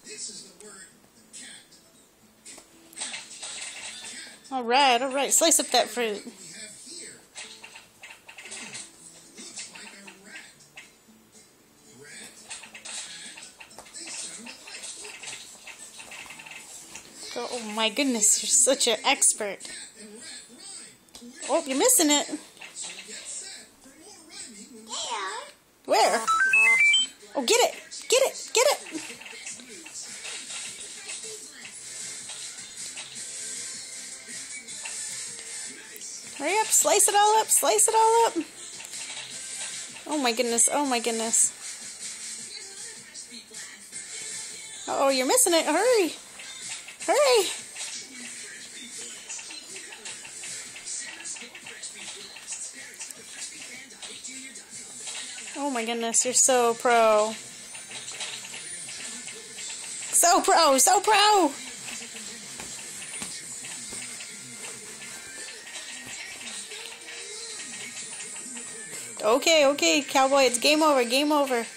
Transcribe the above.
Alright. Slice up that fruit. Oh my goodness, you're such an expert. Oh, you're missing it. Where? Oh, get it! Get it! Get it! Hurry up, slice it all up, slice it all up. Oh my goodness, oh my goodness. Oh, you're missing it, hurry. Hurry. Oh my goodness, you're so pro. So pro, so pro. Okay, cowboy, it's game over, game over.